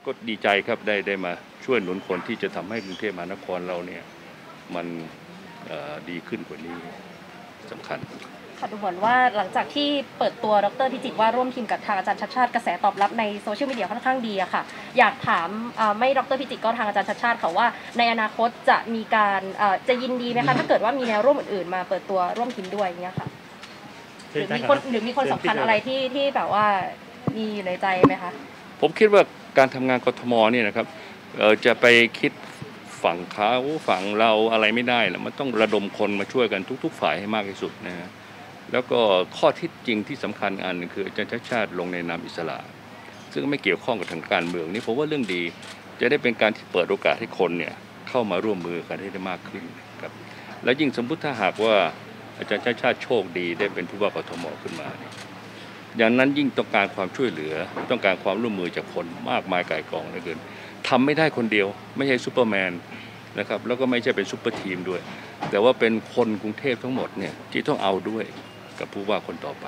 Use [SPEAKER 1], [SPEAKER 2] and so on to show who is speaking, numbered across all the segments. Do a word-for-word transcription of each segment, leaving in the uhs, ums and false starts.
[SPEAKER 1] ก็ดีใจครับได้ได้มาช่วยหนุนคนที่จะทำให้กรุงเทพมหานครเราเนี่ยมันดีขึ้นกว่านี้สำคัญ
[SPEAKER 2] ค่ะดูเหมือนว่าหลังจากที่เปิดตัวดร.พิจิตรว่าร่วมทีมกับทางอาจารย์ชัชชาติกระแสตอบรับในโซเชียลมีเดียค่อนข้างดีอะค่ะอยากถามไม่ดร.พิจิตรก็ทางอาจารย์ชัชชาติค่ะว่าในอนาคตจะมีการจะยินดีไหมคะถ้าเกิดว่ามีแนวร่วมอื่นๆมาเปิดตัวร่วมทีมด้วยอย่างเงี้ยค่ะหรือมีคนหรือมีคนสำคัญอะไรที่ที่แบบว่ามีอยู่ในใจไหมคะ
[SPEAKER 1] ผมคิดว่าการทำงานกทมเนี่ยนะครับจะไปคิดฝั่งเขาฝั่งเราอะไรไม่ได้แล้วมันต้องระดมคนมาช่วยกันทุกๆฝ่ายให้มากที่สุดนะฮะแล้วก็ข้อที่จริงที่สำคัญอันนึงคืออาจารย์ชัชชาติลงในนามอิสระซึ่งไม่เกี่ยวข้องกับทางการเมืองนี่ผมว่าเรื่องดีจะได้เป็นการที่เปิดโอกาสให้คนเนี่ยเข้ามาร่วมมือกันให้ได้มากขึ้นครับและยิ่งสมมติถ้าหากว่าอาจารย์ชัชชาติโชคดีได้เป็นผู้ว่ากทมขึ้นมาเนี่ยอย่างนั้นยิ่งต้องการความช่วยเหลือต้องการความร่วมมือจากคนมากมายก่ายกองเหลือเกินทำไม่ได้คนเดียวไม่ใช่ซูเปอร์แมนนะครับแล้วก็ไม่ใช่เป็นซูเปอร์ทีมด้วยแต่ว่าเป็นคนกรุงเทพทั้งหมดเนี่ยที่ต้องเอาด้วยกับผู้ว่าคนต่อไป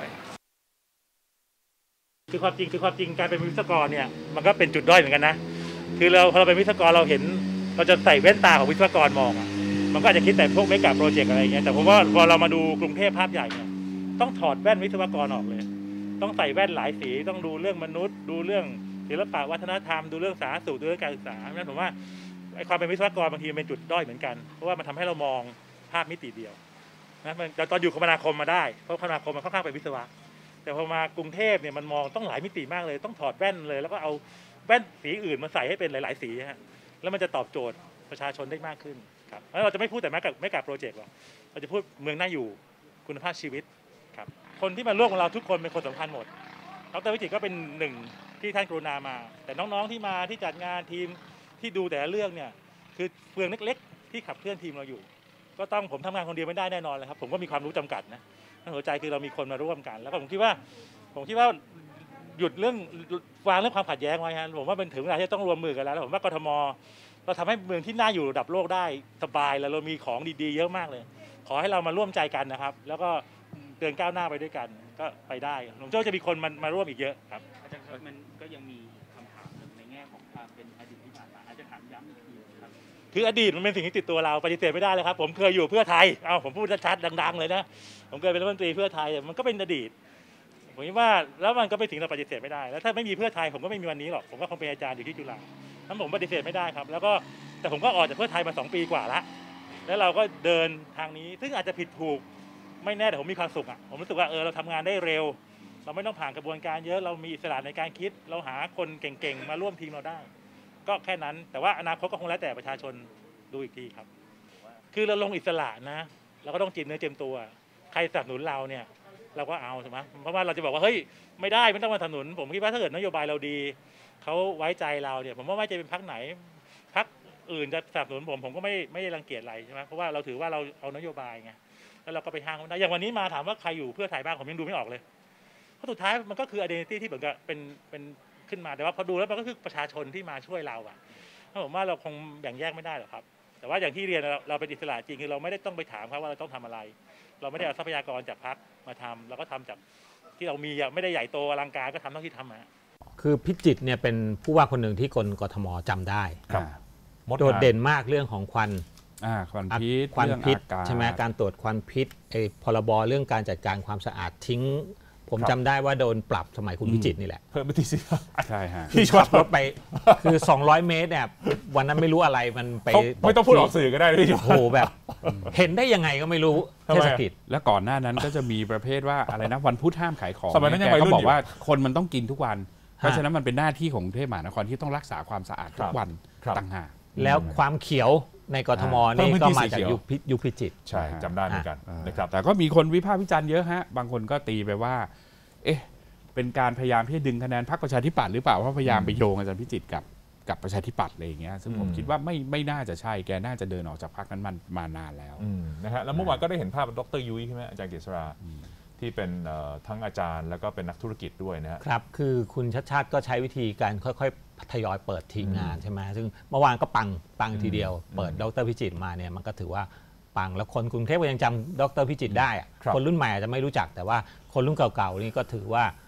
[SPEAKER 3] คือความจริงคือความจริงการเป็นวิศวกรเนี่ยมันก็เป็นจุดด้อยเหมือนกันนะคือเราพอเราเป็นวิศวกรเราเห็นเราจะใส่แว่นตาของวิศวกรมองมันก็อาจจะคิดแต่พวกเมกะโปรเจกต์อะไรอย่างเงี้ยแต่ผมว่าพอเรามาดูกรุงเทพภาพใหญ่เนี่ยต้องถอดแว่นวิศวกรออกเลยต้องใส่แว่นหลายสีต้องดูเรื่องมนุษย์ดูเรื่องศิลปะวัฒนธรรมดูเรื่องสาธารณสุขดูเรื่องการศึกษาเพราะฉะนั้นผมว่าไอ้ความเป็นวิศวกรบางทีเป็นจุดด้อยเหมือนกันเพราะว่ามันทำให้เรามองภาพมิติเดียวนะมันตอนอยู่คมนาคมมาได้เพราะคมนาคมมันค่อนข้างเป็นวิศวะแต่พอมากรุงเทพเนี่ยมันมองต้องหลายมิติมากเลยต้องถอดแว่นเลยแล้วก็เอาแว่นสีอื่นมาใส่ให้เป็นหลายๆสีฮะแล้วมันจะตอบโจทย์ประชาชนได้มากขึ้นครับแล้วเราจะไม่พูดแต่แม้กับไม่กับโปรเจกต์หรอกเราจะพูดเมืองน่าอยู่คุณภาพชีวิตครับคนที่มาร่วมกับเราทุกคนเป็นคนสำคัญหมดดร.วิจิตรก็เป็นหนึ่งที่ท่านกรุณามาแต่น้องๆที่มาที่จัดงานทีมที่ดูแต่ละเรื่องเนี่ยคือเฟืองเล็กๆที่ขับเคลื่อนทีมเราอยู่ก็ต้องผมทำงานคนเดียวไม่ได้แน่นอนเลยครับผมก็มีความรู้จำกัดนะหัวใจคือเรามีคนมาร่วมกันแล้วก็ผมคิดว่าผมคิดว่าหยุดเรื่องวางเรื่องความขัดแย้งไว้ฮะผมว่าเป็นถึงเวลาที่ต้องรวมมือกันแล้วผมว่ากทมเราทำให้เมืองที่น่าอยู่ระดับโลกได้สบายแล้วเรามีของดีๆเยอะมากเลยขอให้เรามาร่วมใจกันนะครับแล้วก็เดินก้าวหน้าไปด้วยกันก็ไปได้ผมเชื่อว่าจะมีคนมันมาร่วมอีกเยอะครับ
[SPEAKER 4] อาจารย์ครับมันก็ยังมีคำถามในแง่ของความเป็นอดีตที่ผ่านมาอาจจะถามย้ำอีกทีครับ
[SPEAKER 3] คืออดีตมันเป็นสิ่งที่ติดตัวเราปฏิเสธไม่ได้เลยครับผมเคยอยู่เพื่อไทยเอาผมพูดชัดๆดังๆเลยนะผมเคยเป็นรัฐมนตรีเพื่อไทยมันก็เป็นอดีตผมคิดว่าแล้วมันก็เป็นสิ่งที่เราปฏิเสธไม่ได้แล้วถ้าไม่มีเพื่อไทยผมก็ไม่มีวันนี้หรอกผมก็คงเป็นอาจารย์อยู่ที่จุฬาทั้งผมปฏิเสธไม่ได้ครับแล้วก็แต่ผมก็ออกจากเพื่อไทยมาสองปีกว่าละแล้วเราก็เดินทางนี้ซึ่งอาจจะผิดถูกไม่แน่แต่ผมมีความสุขอ่ะผมรู้สึกว่าเออเราทำงานได้เร็วเราไม่ต้องผ่านกระบวนการเยอะเรามีอิสระในการคิดเราหาคนเก่งๆมาร่วมทีมเราได้ก็แค่นั้นแต่ว่าอนาคตก็คงแล้วแต่ประชาชนดูอีกทีครับคือเราลงอิสระนะเราก็ต้องจีบเนื้อเจียมตัวใครสนับสนุนเราเนี่ยเราก็เอาใช่ไหมเพราะว่าเราจะบอกว่าเฮ้ยไม่ได้ไม่ต้องมาสนับสนุนผมคิดว่าถ้าเกิดนโยบายเราดีเขาไว้ใจเราเนี่ยผมว่าไม่จะเป็นพรรคไหนพรรคอื่นจะสนับสนุนผมผมก็ไม่ไม่ได้รังเกียจอะไรใช่ไหมเพราะว่าเราถือว่าเราเอานโยบายไงแล้วเราก็ไปห้างเขาได้อย่างวันนี้มาถามว่าใครอยู่เพื่อไทยบ้างผมยังดูไม่ออกเลยเพราะสุดท้ายมันก็คือ identity ที่เหมือนกับเป็นเป็นขึ้นมาแต่ว่าพอดูแล้วมันก็คือประชาชนที่มาช่วยเราอะผมว่าเราคงแบ่งแยกไม่ได้หรอกครับแต่ว่าอย่างที่เรียนเราเราเป็นอิสระจริงคือเราไม่ได้ต้องไปถามเขาว่าเราต้องทำอะไรเราไม่ได้เอาทรัพยากรจากพรรคมาทำเราก็ทำจากที่เรามีไม่ได้ใหญ่โตอลังการก็ทำเท่าที่ทำมา
[SPEAKER 5] คือพิจิตรเนี่ยเป็นผู้ว่าคนหนึ่งที่คนกทมจำได้โดดเด่นมากเรื่องของควัน
[SPEAKER 6] ควันพิษ
[SPEAKER 5] ควันพิษใช่ไหมการตรวจควันพิษไอ้พรบเรื่องการจัดการความสะอาดทิ้งผมจำได้ว่าโดนปรับสมัยคุณพิจิตรนี่แหละ
[SPEAKER 6] เพิ่มไปที่สิใช่ฮะ
[SPEAKER 5] ที่ขับรถไปคือสองร้อยเมตรเนี่ยวันนั้นไม่รู้อะไรมันไป
[SPEAKER 6] ไม่ต้องพูดออกสื่อก็ได้พี่
[SPEAKER 5] โอ้โหแบบเห็นได้ยังไงก็ไม่รู้เทศกิจ
[SPEAKER 6] แล้วก่อนหน้านั้นก็จะมีประเภทว่าอะไรนะวันพุธห้ามขายของแกก็บอกว่าคนมันต้องกินทุกวันเพราะฉะนั้นมันเป็นหน้าที่ของกรุงเทพมหานครที่ต้องรักษาความสะอาดทุกวันต่างหาก
[SPEAKER 5] แล้วความเขียวในกทมนี่ก็มาจากยุคพิจิตร
[SPEAKER 6] ใช่จำได้เหมือนกันนะครับแต่ก็มีคนวิพากษ์วิจารณ์เยอะฮะบางคนก็ตีไปว่าเอ๊ะเป็นการพยายามที่จะดึงคะแนนพรรคประชาธิปัตย์หรือเปล่าเพราะพยายามไปโยงอาจารย์พิจิตรกับกับประชาธิปัตย์อะไรอย่างเงี้ยซึ่งผมคิดว่าไม่ไม่น่าจะใช่แกน่าจะเดินออกจากพรรคนั้นมันมานานแล้ว
[SPEAKER 7] นะฮะแล้วเมื่อวานก็ได้เห็นภาพดร.ยุ้ยใช่ไหมอาจารย์เกษราที่เป็นทั้งอาจารย์แล้วก็เป็นนักธุรกิจด้วยนะครับ
[SPEAKER 5] คือคุณชัดชาติก็ใช้วิธีการค่อยๆทยอยเปิดทีมงานใช่ไหมซึ่งเมื่อวานก็ปังปังทีดียวเปิดดร.พิจิตรมาเนี่ยมันก็ถือว่าปังแล้วคนกรุงเทพก็ยังจำดร.พิจิตรได้คนรุ่นใหม่อาจจะไม่รู้จักแต่ว่าคนรุ่นเก่าๆนี่ก็ถือว่า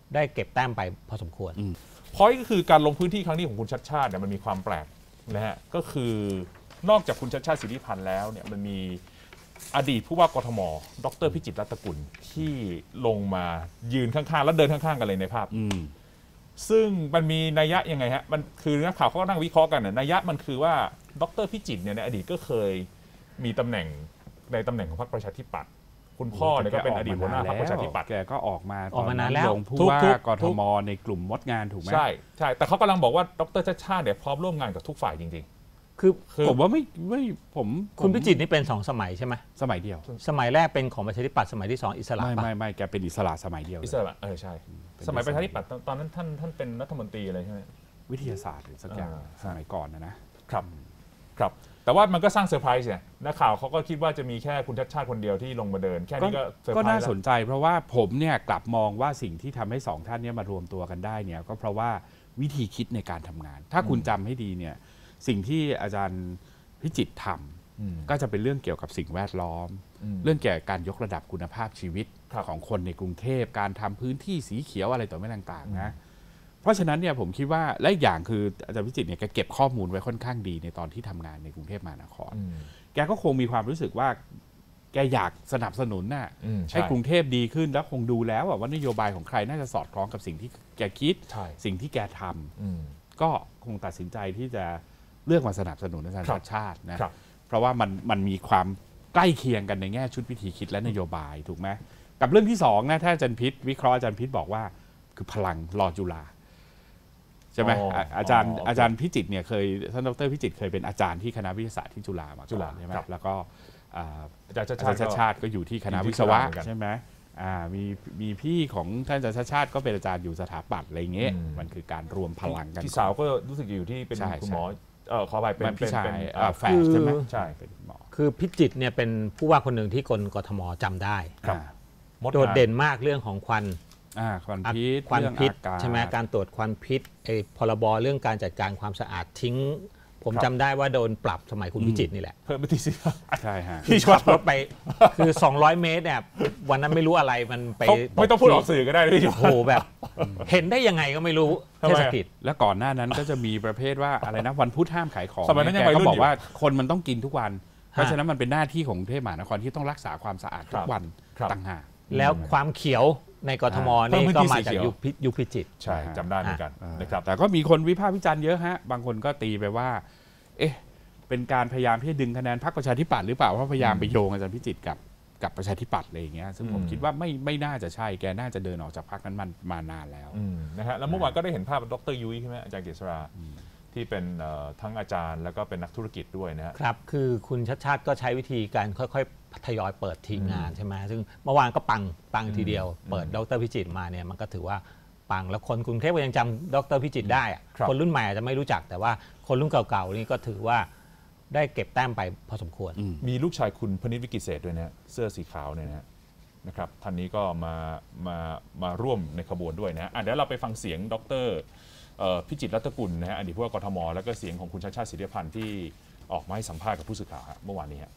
[SPEAKER 5] ได้เก็บแต้มไปพอสมควร
[SPEAKER 7] พอยก็คือการลงพื้นที่ครั้งนี้ของคุณชัดชาติเนี่ยมันมีความแปลกนะฮะก็คือนอกจากคุณชัดชาติสิทธิพันธ์แล้วเนี่ยมันมีอดีตผู้ว่ากทมดรพิจิตรรัตนกุลที่ลงมายืนข้างๆแล้วเดินข้างๆกันเลยในภาพซึ่งมันมีนัยยะยังไงฮะมันคือนักข่าวเขาก็นั่งวิเคราะห์กันนะนัยยะมันคือว่าดรพิจิตรเนี่ยในอดีตก็เคยมีตำแหน่งในตำแหน่งของพรรคประชาธิปัตย์คุณพ่อเนี่ยก็เป็นอดีตหัวหน้าพรรคประชาธิปัตย์
[SPEAKER 6] แกก็ออกมา
[SPEAKER 5] ออกมานานแล้ว
[SPEAKER 6] ลงผู้ว่ากทมในกลุ่มมดงานถูกไหม
[SPEAKER 7] ใช่ใช่แต่เขากำลังบอกว่าดรชัชชาติเนี่ยพร้อมร่วมงานกับทุกฝ่ายจริงๆ
[SPEAKER 6] คือ
[SPEAKER 7] คือ
[SPEAKER 6] ผมว่าไม่ไม่ผมผม
[SPEAKER 5] คุณพิจิตรนี่เป็นสองสมัยใช่ไหม
[SPEAKER 6] สมัยเดียว
[SPEAKER 5] สมัยแรกเป็นของประชาธิปัตย์สมัยที่สองอิสระ
[SPEAKER 6] ไม่
[SPEAKER 5] ปะ
[SPEAKER 6] ไม่ไม่แกเป็นอิสระสมัยเดียว
[SPEAKER 7] อิสระเออใช่สมัยประชาธิปัตย์ตอนตอนนั้นท่านท่านเป็นรัฐมนตรีอะไรใช่ไหม
[SPEAKER 6] วิทยาศาสตร์หรือสักอย่าง
[SPEAKER 7] อ่า
[SPEAKER 6] สมัยก่อนนะนะครับ
[SPEAKER 7] ครับแต่ว่ามันก็สร้างเซอร์ไพรส์เนี่ยนักข่าวเขาก็คิดว่าจะมีแค่คุณชัดชาติคนเดียวที่ลงมาเดินแค่นี้ก็เซอร์ไพรส์
[SPEAKER 6] ก็น่า
[SPEAKER 7] แล้ว
[SPEAKER 6] สนใจเพราะว่าผมเนี่ยกลับมองว่าสิ่งที่ทำให้สองท่านเนี่ยมารวมตัวกันได้เนี่ยก็เพราะว่าวิธีคิดในการทำงาน ถ้าคุณจำให้ดีเนี่ยสิ่งที่อาจารย์พิจิตรทำก็จะเป็นเรื่องเกี่ยวกับสิ่งแวดล้อม เรื่องเกี่ยวกับการยกระดับคุณภาพชีวิตของคนในกรุงเทพการทำพื้นที่สีเขียวอะไรต่อไม่ต่างๆนะเพราะฉะนั้นเนี่ยผมคิดว่าและอีกอย่างคืออาจารย์พิจิตรเนี่ยแกเก็บข้อมูลไว้ค่อนข้างดีในตอนที่ทำงานในกรุงเทพมหานครแกก็คงมีความรู้สึกว่าแกอยากสนับสนุนน่ะให้กรุงเทพดีขึ้นแล้วคงดูแล้วว่านโยบายของใครน่าจะสอดคล้องกับสิ่งที่แกคิดสิ่งที่แกทำก็คงตัดสินใจที่จะเลือกมาสนับสนุนอาจารย์ชัดชาตินะเพราะว่ามันมันมีความใกล้เคียงกันในแง่ชุดวิธีคิดและนโยบายถูกไหมกับเรื่องที่สองนะถ้าอาจารย์พิษวิเคราะห์อาจารย์พิษบอกว่าคือพลังรอจุฬาใช่ไหมอาจารย์อาจารย์พิจิตรเนี่ยเคยท่านดรพิจิตรเคยเป็นอาจารย์ที่คณะวิทยาศาสตร์ที่จุฬามาก่อนใช่ไหมแล้วก็อาจารย์ชัดชาติก็อยู่ที่คณะวิศวะใช่ไหมมีมีพี่ของท่านอาจารย์ชัดชาติก็เป็นอาจารย์อยู่สถาปัตย์อะไรเงี้ยมันคือการรวมพลังกัน
[SPEAKER 7] พี่สาวก็รู้สึกอยู่ที่เป็นคุณหมอเออขอไปเป็น
[SPEAKER 6] พี่ชายแฝด
[SPEAKER 5] คือ
[SPEAKER 6] ใช่ไหมใช่เป็นหมอ
[SPEAKER 5] คือพิจิตรเนี่ยเป็นผู้ว่าคนหนึ่งที่คนกทมจำได้
[SPEAKER 7] ครับ
[SPEAKER 5] โดดเด่นมากเรื่องของควัน
[SPEAKER 6] ควันพิษ
[SPEAKER 5] ควันพิษใช่ไหมการตรวจควันพิษไอ้พรบเรื่องการจัดการความสะอาดทิ้งผมจำได้ว่าโดนปรับสมัยคุณพิจิตรนี่แหละ
[SPEAKER 7] เพิ่มไปที่สิ
[SPEAKER 6] ใช่ฮะ
[SPEAKER 5] ที่ขับรถไปคือสองร้อยเมตรเนี่ยวันนั้นไม่รู้อะไรมันไป
[SPEAKER 7] ไม่ต้องพูดออกสื่อก็ได้พี่
[SPEAKER 5] โอ้โหแบบเห็นได้ยังไงก็ไม่รู้เทศกิจ
[SPEAKER 6] และก่อนหน้านั้นก็จะมีประเภทว่าอะไรนะวันพุธห้ามขายของแกก็บอกว่าคนมันต้องกินทุกวันเพราะฉะนั้นมันเป็นหน้าที่ของกรุงเทพมหานครที่ต้องรักษาความสะอาดทุกวันต่างหาก
[SPEAKER 5] แล้วความเขียวในกทมนี่ก็มาจากยุคพิจิตร
[SPEAKER 7] ใช่จำได้เหมือนกันนะครับ
[SPEAKER 6] แต่ก็มีคนวิพากษ์วิจารณ์เยอะฮะบางคนก็ตีไปว่าเอ๊ะเป็นการพยายามที่จะดึงคะแนนพรรคประชาธิปัตย์หรือเปล่าเพราะพยายามไปโยงอาจารย์พิจิตรกับกับประชาธิปัตย์อะไรอย่างเงี้ยซึ่งผมคิดว่าไม่ไม่น่าจะใช่แกน่าจะเดินออกจากพรรคนั้นมันมานานแล้ว
[SPEAKER 7] นะฮะแล้วเมื่อวานก็ได้เห็นภาพดรยุ้ยใช่ไหมอาจารย์เกษราที่เป็นทั้งอาจารย์แล้วก็เป็นนักธุรกิจด้วยนะฮะ
[SPEAKER 5] ครับคือคุณชัดชาติก็ใช้วิธีการค่อยๆทยอยเปิดทีมงานใช่ไหมซึ่งเมื่อวานก็ปังปังทีเดียวเปิดดรพิจิตรมาเนี่ยมันก็ถือว่าปังแล้วคนกรุงเทพก็ยังจำดรพิจิตรได้อะคนรุ่นใหม่อาจจะไม่รู้จักแต่ว่าคนรุ่นเก่าๆนี่ก็ถือว่าได้เก็บแต้มไปพอสมควร
[SPEAKER 7] มีลูกชายคุณพนิษฐ์วิกิเศษด้วยนะเสื้อสีขาวเนี่ยนะนะครับท่านนี้ก็มามามาร่วมในขบวนด้วยนะเดี๋ยวเราไปฟังเสียงดรพิจิตรรัตนกุลนะฮะอดีตผู้ว่ากทมแล้วก็เสียงของคุณชัชชาติสิทธิพันธ์ที่ออกมาให้สัมภาษณ์กับผู้สื่อข่าวเมื่อวานนี้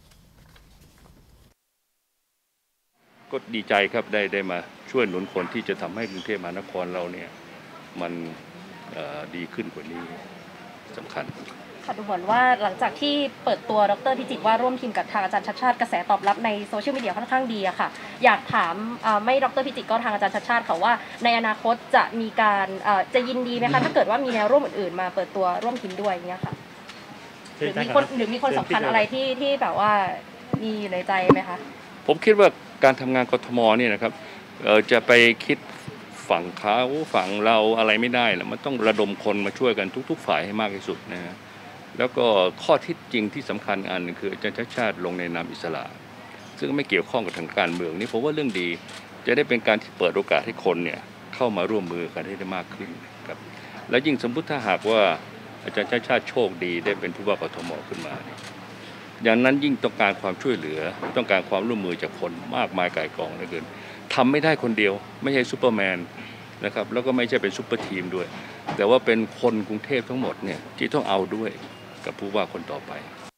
[SPEAKER 1] ก็ดีใจครับได้ได้มาช่วยหนุนคนที่จะทำให้กรุงเทพมหานครเราเนี่ยมันดีขึ้นกว่านี้สำคัญ
[SPEAKER 2] ค่ะดูเหมือนว่าหลังจากที่เปิดตัวดรพิจิตรว่าร่วมทีมกับทางอาจารย์ชัดชาติกระแสตอบรับในโซเชียลมีเดียค่อนข้างดีอะค่ะอยากถามไม่ดรพิจิตรก็ทางอาจารย์ชัดชาติค่ะว่าในอนาคตจะมีการจะยินดีไหมคะถ้าเกิดว่ามีแนวร่วมอื่นๆมาเปิดตัวร่วมทีมด้วยอย่างเงี้ยค่ะหรือมีคนหรือมีคนสำคัญอะไรที่ที่แบบว่ามีอยู่ในใจไหมคะ
[SPEAKER 1] ผมคิดว่าการทำงานกทมเนี่ยนะครับจะไปคิดฝั่งเขาฝั่งเราอะไรไม่ได้หรอกมันต้องระดมคนมาช่วยกันทุกๆฝ่ายให้มากที่สุดนะฮะแล้วก็ข้อที่จริงที่สำคัญอันนึงคืออาจารย์ชัชชาติลงในนามอิสระซึ่งไม่เกี่ยวข้องกับทางการเมืองนี่ผมว่าเรื่องดีจะได้เป็นการที่เปิดโอกาสให้คนเนี่ยเข้ามาร่วมมือกันให้ได้มากขึ้นครับแล้วยิ่งสมมติถ้าหากว่าอาจารย์ชัชชาติโชคดีได้เป็นผู้ว่ากทมขึ้นมาเนี่ยอย่างนั้นยิ่งต้องการความช่วยเหลือต้องการความร่วมมือจากคนมากมายก่ายกองเหลือเกินทำไม่ได้คนเดียวไม่ใช่ซูเปอร์แมนนะครับแล้วก็ไม่ใช่เป็นซูเปอร์ทีมด้วยแต่ว่าเป็นคนกรุงเทพทั้งหมดเนี่ยที่ต้องเอาด้วยกับผู้ว่าคนต่อไป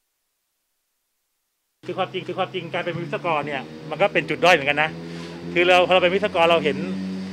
[SPEAKER 3] คือความจริงคือความจริงการเป็นวิศวกรเนี่ยมันก็เป็นจุดด้อยเหมือนกันนะคือเราพอเราเป็นวิศวกรเราเห็น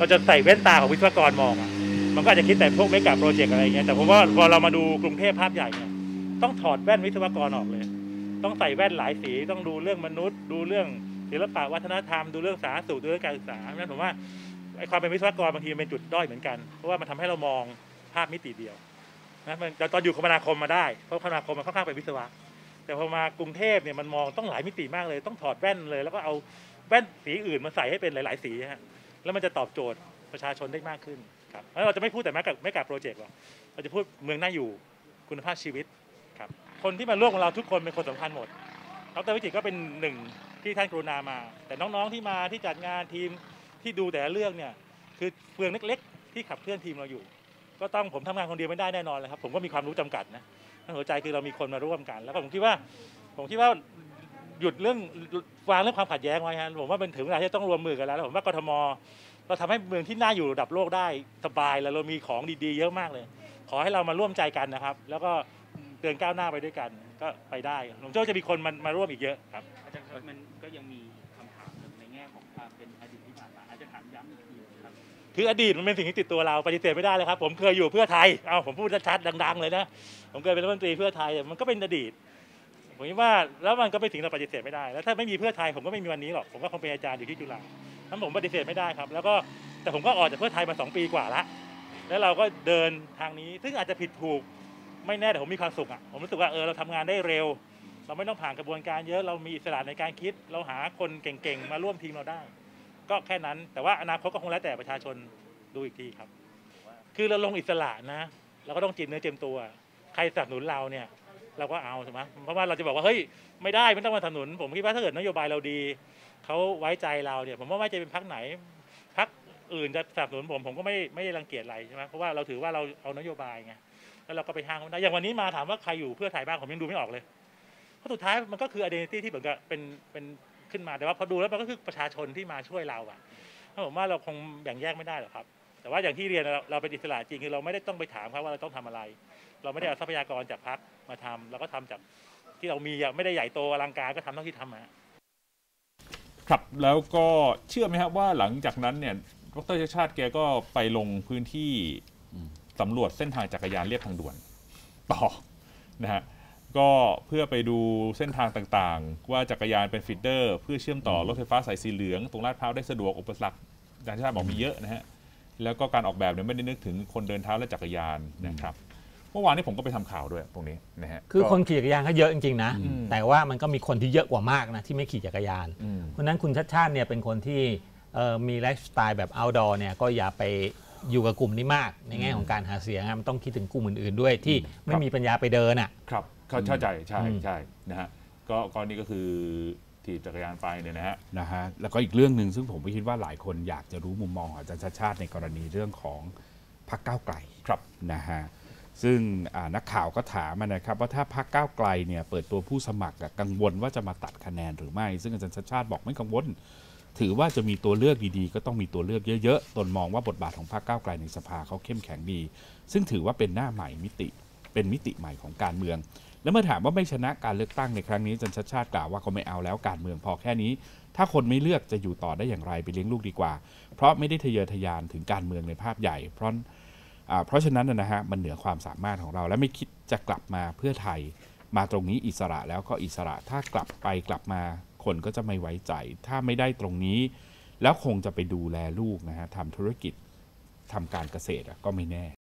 [SPEAKER 3] เราจะใส่แว่นตาของวิศวกรมองอ่ะมันก็อาจจะคิดแต่พวกเมกะโปรเจกต์อะไรเงี้ยแต่ผมว่าพอเรามาดูกรุงเทพภาพใหญ่เนี่ยต้องถอดแว่นวิศวกรออกเลยต้องใส่แว่นหลายสีต้องดูเรื่องมนุษย์ดูเรื่องศิลปะวัฒนธรรมดูเรื่องสาธารณสุขดูเรื่องการศึกษาเพราะฉะนั้นผมว่าไอ้ความเป็นวิศวกรบางทีเป็นจุดด้อยเหมือนกันเพราะว่ามันทำให้เรามองภาพมิติเดียวนะมันตอนอยู่คมนาคมมาได้เพราะคมนาคมมันค่อนข้างเป็นวิศวะแต่พอมากรุงเทพเนี่ยมันมองต้องหลายมิติมากเลยต้องถอดแว่นเลยแล้วก็เอาแว่นสีอื่นมาใส่ให้เป็นหลายๆสีฮะแล้วมันจะตอบโจทย์ประชาชนได้มากขึ้นครับแล้วเราจะไม่พูดแต่แม้กับไม่กับโปรเจกต์หรอกเราจะพูดเมืองน่าอยู่คุณภาพชีวิตครับคนที่มาร่วมกับเราทุกคนเป็นคนสำคัญหมดดร.วิจิตรก็เป็นหนึ่งที่ท่านกรุณามาแต่น้องๆที่มาที่จัดงานทีมที่ดูแต่ละเรื่องเนี่ยคือเฟืองเล็กๆที่ขับเคลื่อนทีมเราอยู่ก็ต้องผมทำงานคนเดียวไม่ได้แน่นอนเลยครับผมก็มีความรู้จำกัดนะหัวใจคือเรามีคนมาร่วมกันแล้วก็ผมคิดว่าผมคิดว่าหยุดเรื่องวางเรื่องความขัดแย้งไว้ฮะผมว่าเป็นถึงเวลาที่ต้องรวมมือกันแล้วผมว่ากทมเราทำให้เมืองที่น่าอยู่ระดับโลกได้สบายแล้วเรามีของดีๆเยอะมากเลยขอให้เรามาร่วมใจกันนะครับแล้วก็เดินก้าวหน้าไปด้วยกันก็ไปได้ผมเชื่อว่าจะมีคนมามาร่วมอีกเยอะครับ
[SPEAKER 4] อาจารย์ครับมันก็ยังมีคำถามในแง่ของความเป็นอดีตที่ผ่านมาอาจจะถามย้ำอีกทีครับ
[SPEAKER 3] คืออดีตมันเป็นสิ่งที่ติดตัวเราปฏิเสธไม่ได้เลยครับผมเคยอยู่เพื่อไทยเอาผมพูดชัดๆดังๆเลยนะผมเคยเป็นรัฐมนตรีเพื่อไทยมันก็เป็นอดีตผมคิดว่าแล้วมันก็เป็นสิ่งที่เราปฏิเสธไม่ได้แล้วถ้าไม่มีเพื่อไทยผมก็ไม่มีวันนี้หรอกผมก็คงเป็นอาจารย์อยู่ที่จุฬาทั้งผมปฏิเสธไม่ได้ครับแล้วก็แต่ผมก็ออกจากเพื่อไทยมาสองปีกว่าละแล้วเราก็เดินทางนี้ซึ่งอาจจะผิดถูกไม่แน่แต่ผมมีความสุขอ่ะผมรู้สึกว่าเออเราทำงานได้เร็วเราไม่ต้องผ่านกระบวนการเยอะเรามีอิสระในการคิดเราหาคนเก่งๆมาร่วมทีมเราได้ก็แค่นั้นแต่ว่าอนาคตก็คงแล้วแต่ประชาชนดูอีกทีครับคือเราลงอิสระนะเราก็ต้องจีบเนื้อเจียมตัวใครสนับสนุนเราเนี่ยเราก็เอาใช่ไหมเพราะว่าเราจะบอกว่าเฮ้ยไม่ได้ไม่ต้องมาสนับสนุนผมคิดว่าถ้าเกิดนโยบายเราดีเขาไว้ใจเราเนี่ยผมว่าไม่ว่าจะเป็นพรรคไหนพรรคอื่นจะสนับสนุนผมผมก็ไม่ไม่รังเกียจอะไรใช่ไหมเพราะว่าเราถือว่าเราเอานโยบายไงแล้วเราก็ไปห้างเขาได้อย่างวันนี้มาถามว่าใครอยู่เพื่อไทยบ้างผมยังดูไม่ออกเลยเพราะสุดท้ายมันก็คือ identity ที่เหมือนกับเป็นเป็นขึ้นมาแต่ว่าพอดูแล้วมันก็คือประชาชนที่มาช่วยเราอะผมว่าเราคงแบ่งแยกไม่ได้หรอกครับแต่ว่าอย่างที่เรียนเราเราเป็นอิสระจริงคือเราไม่ได้ต้องไปถามเขาว่าเราต้องทำอะไรเราไม่ได้เอาทรัพยากรจากพรรคมาทำเราก็ทำจากที่เรามีไม่ได้ใหญ่โตอลังการก็ทำเท่าที่ทำมา
[SPEAKER 7] ครับแล้วก็เชื่อไหมครับว่าหลังจากนั้นเนี่ยดร.ชัชชาติแกก็ไปลงพื้นที่สำรวจเส้นทางจักรยานเลียบทางด่วนต่อนะฮะก็เพื่อไปดูเส้นทางต่างๆว่าจักรยานเป็นฟีดเดอร์เพื่อเชื่อมต่อรถไฟฟ้าสายสีเหลืองตรงลาดพร้าวได้สะดวกอุปสรรคอาจารย์ชาติบอกมีเยอะนะฮะแล้วก็การออกแบบเนี่ยไม่ได้นึกถึงคนเดินเท้าและจักรยานนะครับเมื่อวานนี้ผมก็ไปทำข่าวด้วยตรงนี้นะฮะ
[SPEAKER 5] คือคนขี่จักรยานก็เยอะจริงๆนะแต่ว่ามันก็มีคนที่เยอะกว่ามากนะที่ไม่ขี่จักรยานเพราะนั้นคุณชัชชาติเนี่ยเป็นคนที่มีไลฟ์สไตล์แบบ outdoor เนี่ยก็อย่าไปอยู่กับกลุ่มนี้มากในแง่ของการหาเสียงมันต้องคิดถึงกลุ่มอื่นๆด้วยที่ไม่มีปัญญาไปเดินอ่ะ
[SPEAKER 7] ครับเข้าใจใช่ใช่นะฮะก็กรณีก็คือถีบจักรยานไปเนี่ยนะฮะ
[SPEAKER 6] นะฮะแล้วก็อีกเรื่องหนึ่งซึ่งผมคิดว่าหลายคนอยากจะรู้มุมมองของอาจารย์ชัชชาติในกรณีเรื่องของพรรคก้าวไกล
[SPEAKER 7] ครับ
[SPEAKER 6] นะฮะซึ่งนักข่าวก็ถามนะครับว่าถ้าพรรคก้าวไกลเนี่ยเปิดตัวผู้สมัครกังวลว่าจะมาตัดคะแนนหรือไม่ซึ่งอาจารย์ชัชชาติบอกไม่กังวลถือว่าจะมีตัวเลือกดีๆก็ต้องมีตัวเลือกเยอะๆตนมองว่าบทบาทของพรรคก้าวไกลในสภาเขาเข้มแข็งดีซึ่งถือว่าเป็นหน้าใหม่มิติเป็นมิติใหม่ของการเมืองแล้วเมื่อถามว่าไม่ชนะการเลือกตั้งในครั้งนี้อาจารย์ชัชชาติกล่าวว่าเขาไม่เอาแล้วการเมืองพอแค่นี้ถ้าคนไม่เลือกจะอยู่ต่อได้อย่างไรไปเลี้ยงลูกดีกว่าเพราะไม่ได้ทะเยอทะยานถึงการเมืองในภาพใหญ่เพราะเพราะฉะนั้นนะฮะมันเหนือความสามารถของเราและไม่คิดจะกลับมาเพื่อไทยมาตรงนี้อิสระแล้วก็อิสระถ้ากลับไปกลับมาคนก็จะไม่ไว้ใจถ้าไม่ได้ตรงนี้แล้วคงจะไปดูแลลูกนะฮะทำธุรกิจทำการเกษตรก็ไม่แน่